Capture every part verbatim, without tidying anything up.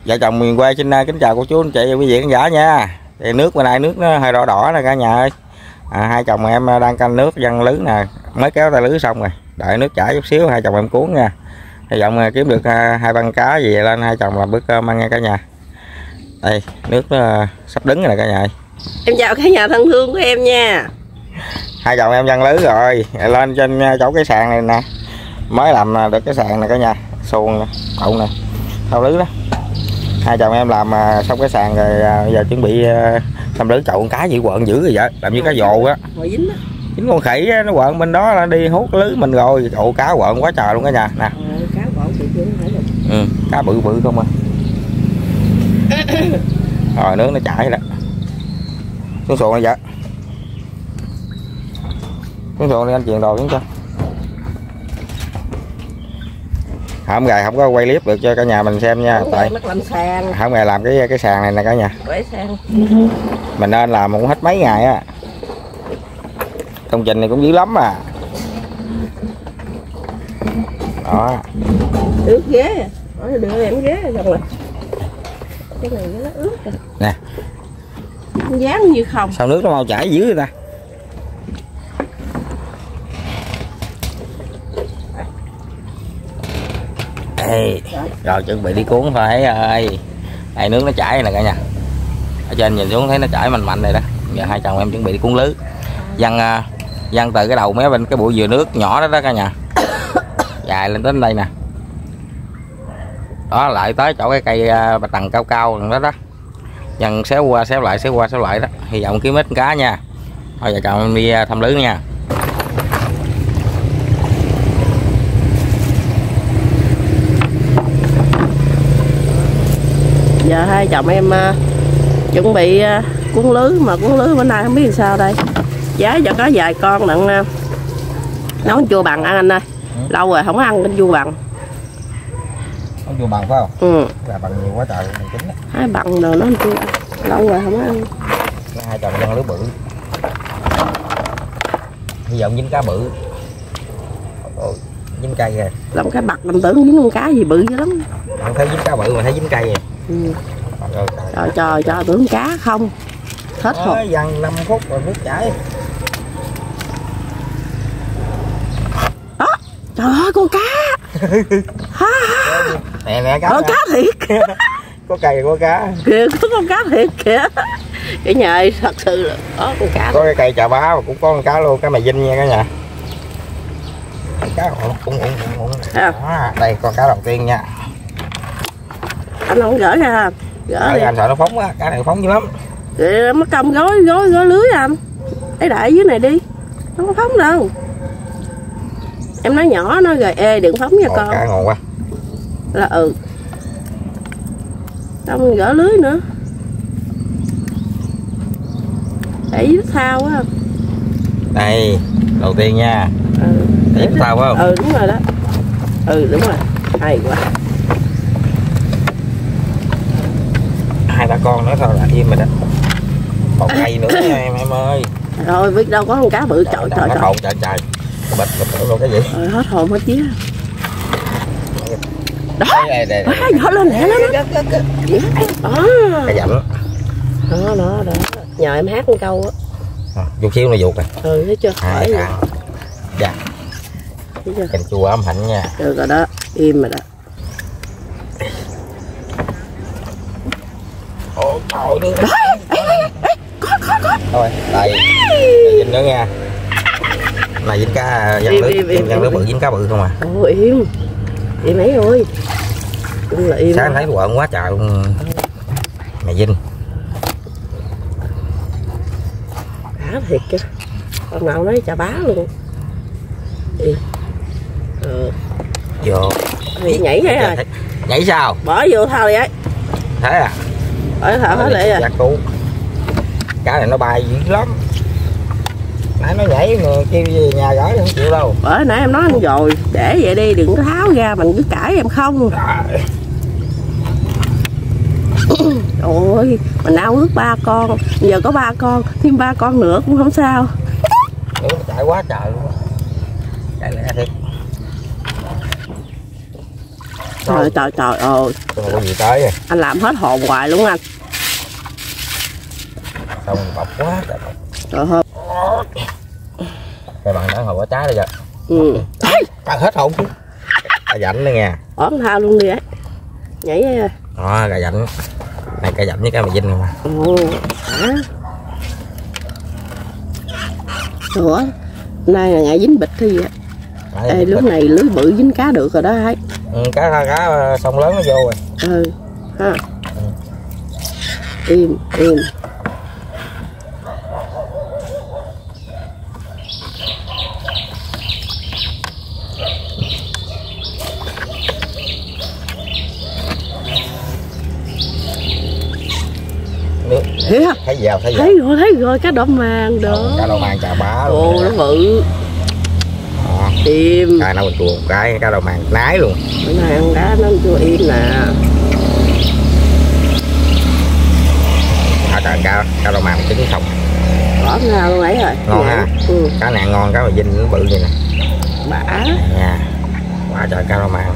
Vợ chồng miền quê xin kính chào cô chú anh chị và quý vị khán giả nha. Thì nước bên đây nước nó hơi đỏ đỏ nè cả nhà ơi. À, hai chồng em đang canh nước văng lưới nè, mới kéo tay lưới xong rồi, đợi nước chảy chút xíu hai chồng em cuốn nha. Hy vọng kiếm được hai băng cá gì lên hai chồng làm bữa cơm ăn nha cả nhà. Đây nước nó sắp đứng rồi nè cả nhà ơi. Em chào cả nhà thân thương của em nha. Hai chồng em văng lưới rồi, lên trên chỗ cái sàn này nè, mới làm được cái sàn này cả nhà, xuồng nè, cậu nè, thao lưới đó. Hai chồng em làm xong cái sàn rồi, giờ chuẩn bị làm lưới chậu con cá gì quợn dữ rồi vậy, làm như cá dồ á, dính, dính con khỉ á, nó quợn bên đó là đi hút lưới mình rồi, chậu cá quợn quá trời luôn cả nhà nè. Cá quợn thì chưa phải được. Ừ, cá bự bự không à. Rồi nước nó chảy đó, xuống xuồng này vậy, xuống xuồng đi anh chuyền đồ xuống cho. Không gài không có quay clip được cho cả nhà mình xem nha, tại không gài làm cái cái sàn này nè cả nhà. Mình nên làm cũng hết mấy ngày á, công trình này cũng dữ lắm à. Đó ướt ghế, đưa em ghế rồi rồi. Cái này nó ướt rồi nè, dán như không. sao nước nó mau chảy dữ vậy ta. Đây, rồi chuẩn bị đi cuốn phải ơi. Đây nước nó chảy nè cả nhà, ở trên nhìn xuống thấy nó chảy mạnh mạnh này đó. Giờ hai chồng em chuẩn bị đi cuốn lưới, văng văng từ cái đầu mé bên cái bụi dừa nước nhỏ đó đó cả nhà, dài lên đến đây nè, đó lại tới chỗ cái cây bạch đằng cao cao đó đó, văng xéo qua xéo lại xéo qua xéo lại đó. Hy vọng kiếm ít cá nha. Thôi giờ chồng em đi thăm lưới nha. Giờ hai chồng em uh, chuẩn bị uh, cuốn lưới, mà cuốn lưới bữa nay không biết làm sao đây. Giá cho có vài con đặng uh, nấu chua bằng ăn anh ơi. Ừ. Lâu rồi không có ăn cái chua bằng. Nấu chua bằng phải không? Ừ. Là bằng nhiều quá trời mình chính á. Hai bằng rồi nó chua. Lâu rồi không có ăn. Hai chồng ăn lưới bự. Hy vọng dính cá bự. Ôi, dính cây rồi. Làm cái bạc làm tưởng dính con cá gì bự dữ lắm. Không thấy dính cá bự mà thấy dính cây rồi. Ừ. Trời trời trời, trời tưởng cá không. Hết hồn. Dằn năm phút rồi nước chảy. Đó, trời ơi con cá. Ha, ha. Nè nè cá. Ờ, cá thiệt. Có cây có cá. Kìa có con cá thiệt kìa. Cái nhà ơi, thật sự là có con cá. Có cái cây chà bá mà cũng có con cá luôn, cá mày dinh nha cả nhà. Cá cũng cũng cũng cũng. À. Đó, đây con cá đầu tiên nha. Anh không gỡ ra, gỡ đi. Anh sợ nó phóng á, cá này phóng dữ lắm. Kìa mất công gói gói gói lưới anh. Lấy đại dưới này đi, không có phóng đâu. Em nói nhỏ nó rồi, ê đừng phóng nha con. Cá ngon quá. Là ừ. Không gỡ lưới nữa. Để dưới thao á. Đây, đầu tiên nha. Ừ. Để thao phải không? Ừ đúng rồi đó. Ừ đúng rồi. Hay quá. Hai ba con nữa thôi là im rồi đó. Còn cây nữa nha em em ơi. Rồi biết đâu có con cá bự, trời trời trời. Hồn trời trời. Bịch bịch luôn cái gì? Rồi hết hồn hết vía. Đó. Đây đây. Đó lên nè nó. Đó. Cái dặm. Đó đó đó. Nhờ em hát một câu á. Chút xíu nó vuột rồi. Ừ thấy chưa? Hai thằng. Dạ. Cành chua ấm hạnh nha. Được rồi đó, im rồi đó. Ôi trời ơi. Có có có. Thôi, đây. Dính nữa nha. Này dính cá văng lưới, văng lưới bự dính cá bự không à. Ôi im. Im ấy ơi. Cũng là im. Sáng thấy quợn quá trời luôn. Mày dinh. Bá thiệt kìa. Con nào nói chà bá luôn. Đi. Ờ. Vô. Thì nhảy vậy rồi. Nhảy sao? Bỏ vô thao vậy. Thế à? Bỏ thao hết lại rồi. Cú. Cá này nó bay dữ lắm. Nãy nó nhảy mà kêu về nhà gửi không chịu đâu. Bởi nãy em nói anh rồi, để vậy đi đừng có tháo ra, mình cứ cãi em không. Trời ơi, mình ao ước ba con, giờ có ba con, thêm ba con nữa cũng không sao. Nước nó chạy quá trời luôn. Chạy lẹ thiệt. Trời trời trời ơi. Không có gì tới rồi. Anh làm hết hồn hoài luôn anh. Xong bọc quá trời. Trời ơi. Cái bằng đó hồi có trái rồi kìa. Ừ. Ăn hết hồn chứ. Cà dạnh nữa nha. Ổn thao luôn đi ấy. Nhảy ra. Đó, cà dạnh. Này cà dạnh với cá mè vinh rồi mà. Ồ. Hả? Ủa. Nay là ngày dính bịch thì vậy. Ê, lúc này lưới bự dính cá được rồi đó ấy. Ừ, cá cá sông lớn nó vô rồi. Ừ. Ha. Ừ. Im, im. Thấy không? Thấy vào, thấy vào. Thấy rồi, thấy rồi, cá đỏ màng đó. Cá đỏ màng chà bá luôn. Ồ, nó bự. Đó. Im. Cái nào mình chùa một cái, cá đỏ màng nái luôn. Bữa nay ăn cá nó chưa im nè. À, trời, cá, cá đỏ màng trứng không. Bỏ ra luôn ấy rồi. Ngon ha. Ừ. Cá này ngon, cá mè vinh nó bự vậy nè. Bả. Nha. Quá trời cá đỏ màng.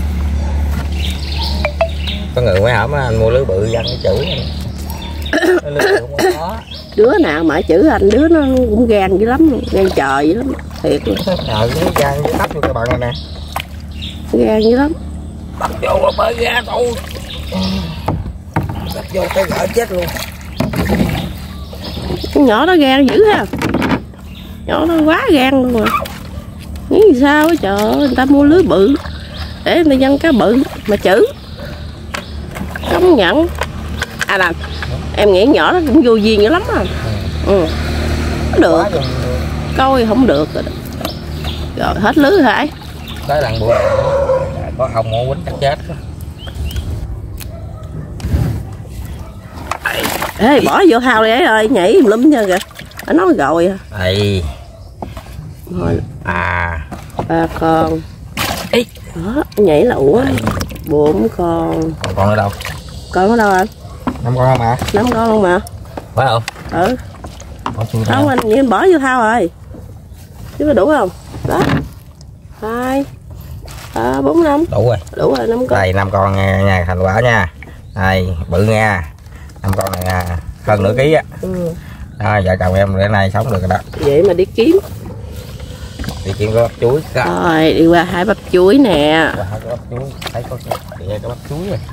Có người mới hỏi anh mua lưới bự dân cái chữ. Lưới bự không có. Đứa nào mà chữ anh đứa nó cũng gan dữ lắm, gan trời dữ lắm, thiệt luôn. Trời nó gan với tắp vô các bạn này nè. Gan dữ lắm. Tắp vô rồi mới ra thôi. Tắp vô cái gỡ chết luôn. Con nhỏ đó gan dữ ha. Nhỏ nó quá gan luôn rồi. Nghĩ sao á trời ơi, người ta mua lưới bự để người ta dân cá bự mà chữ. Công nhận. À là em nghĩ nhỏ nó cũng vô duyên dữ lắm à. Ừ. Được. Coi không được rồi. Rồi hết lưới hả? Tới lần bữa có ông ngủ quýnh chắc chết. Ê, bỏ vô thao đi ấy rồi, nhảy lum nha kìa. Nó nói rồi. Đây. Rồi. À. Ba con. Ý. Đó, nhảy là ủa. Bốn con. Còn con ở đâu? Con ở đâu anh? Năm con không mà? Năm con luôn mà. Phải không? Ừ. Đâu anh nhìn bỏ vô thao rồi. Chứ có đủ không? Đó. Hai. À, bốn năm. Đủ rồi. Đủ rồi, năm con. Đây năm con nha, nha thành quả nha. Đây bự nha. Năm con này à, hơn nửa ký á. Ừ. À, vợ chồng em bữa nay sống được rồi đó. Vậy mà đi kiếm. Đi kiếm cái bắp chuối. Rồi đi qua hai bắp chuối nè. Qua hai cái bắp chuối, thấy có cái cái bắp chuối rồi.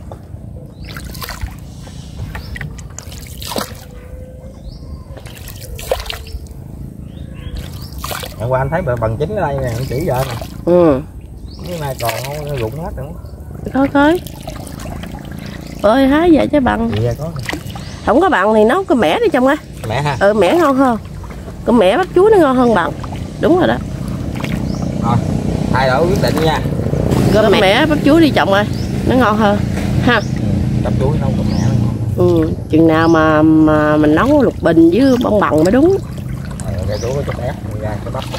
Hôm qua anh thấy bằng chính ở đây nè, anh chỉ vợ nè. Ừ. Cái này còn không rụng hết nữa. Coi coi. Ơi hái vậy chứ bằng. Vậy có. Không có bằng thì nấu cái mẻ đi trong á. Mẻ ha. Ừ, mẻ ngon hơn. Cái mẻ bắp chuối nó ngon hơn bằng. Đúng rồi đó. Rồi, thay đổi quyết định nha. Cái mẻ bắp chuối đi trồng ơi, nó ngon hơn ha. Ừ, bắp chuối nấu cái mẻ nó ngon. Ừ, chừng nào mà mà mình nấu lục bình với bông bằng mới đúng. Ờ, cái chuối có chút ép ra cái bắp.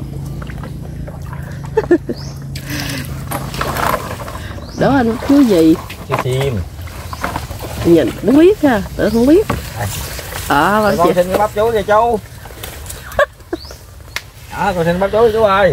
Đó anh chuối gì? Chuối xiêm. Nhìn cũng biết ha, tự không biết. Ờ, à, con xin cái bắp chuối kìa chú. Đó, con xin bắp chuối chú ơi.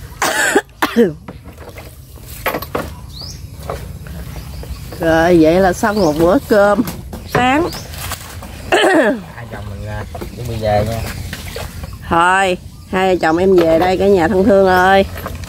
Rồi vậy là xong một bữa cơm sáng. Hai chồng mình chuẩn bị về nha. Thôi hai vợ chồng em về đây cả nhà thân thương ơi.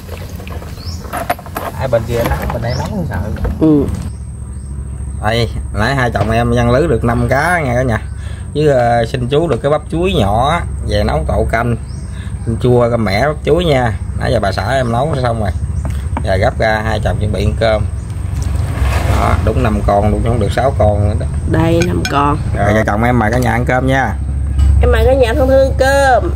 Hai bên kia nắng, bên đây nóng không sợ. Ừ. Đây nãy hai chồng em nhân lưới được năm cá nha cả nhà. Với uh, xin chú được cái bắp chuối nhỏ về nấu tậu canh chua cái mẻ bắp chuối nha. Nãy giờ bà xã em nấu xong rồi, giờ gấp ra hai chồng chuẩn bị ăn cơm. Đó, đúng năm con luôn, không được sáu con nữa đó. Đây năm con. Rồi vợ chồng em mời cả nhà ăn cơm nha. Em mời cả nhà thân thương cơm.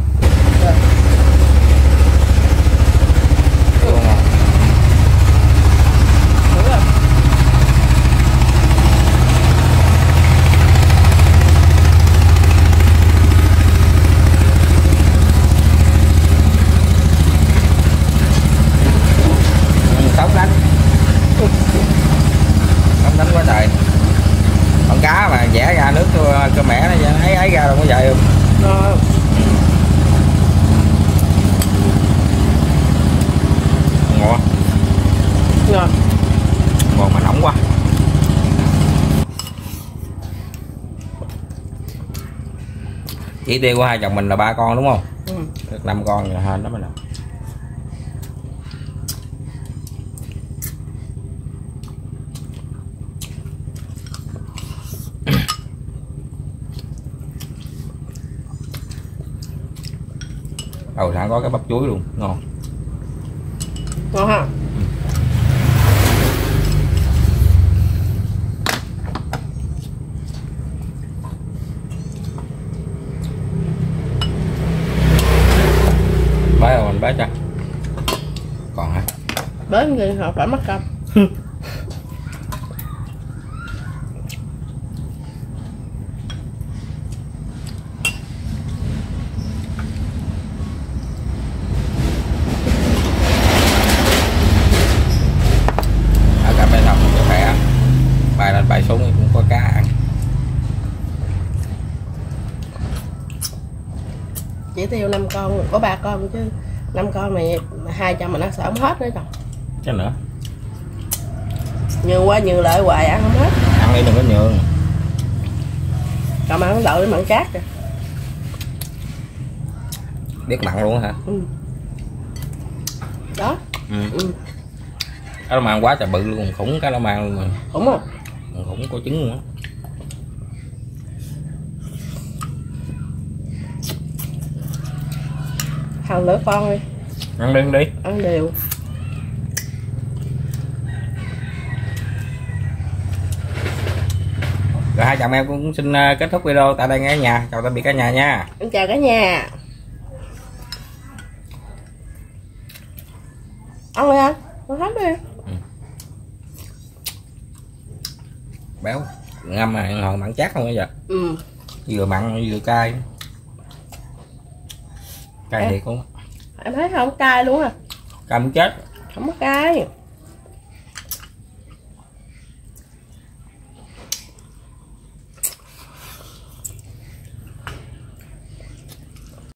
Sống đánh, sống đánh quá trời. Con cá mà vẽ ra nước cơ mẻ nó ấy ấy ra đâu có vậy không? Rồi. Ngon. Ngon. Còn mà nóng quá. Chỉ tiêu của hai chồng mình là ba con đúng không? Ừ. Được năm con rồi hên đó mình làm. Đầu sẵn có cái bắp chuối luôn, ngon. Ngon ha. Bái rồi mình bái cho. Còn hả? Đến gì họ phải mất công. Ở cà phê thông cho khỏe. Bài lên bài xuống cũng có cá ăn. Chỉ tiêu năm con, có ba con chứ năm con này hai trăm mình ăn sợ không hết nữa chồng. Chứ nữa. Nhường qua nhường lại hoài ăn không hết. Ăn đi đừng có nhường. Còn mà ăn đậu mặn chát rồi. Biết mặn luôn hả? Ừ. Đó. Ừ. Ừ. Cái lo mang quá trời bự luôn, khủng cái lo mang luôn rồi. Đúng không? Khủng có trứng luôn á. Thằng lỡ con đi. Ăn đi, ăn đi. Ăn đều. Rồi hai chồng em cũng xin kết thúc video tại đây ngay nhà. Chào tạm biệt cả nhà nha. Em chào cả nhà. Ăn đi anh, ăn hết đi. Ừ. Béo, ngâm mà hồi mặn chát không bây giờ. Ừ. Vừa mặn vừa cay. Cay Ê. thiệt cũng. Em thấy không cay luôn à. Cay muốn chết. Không có cay.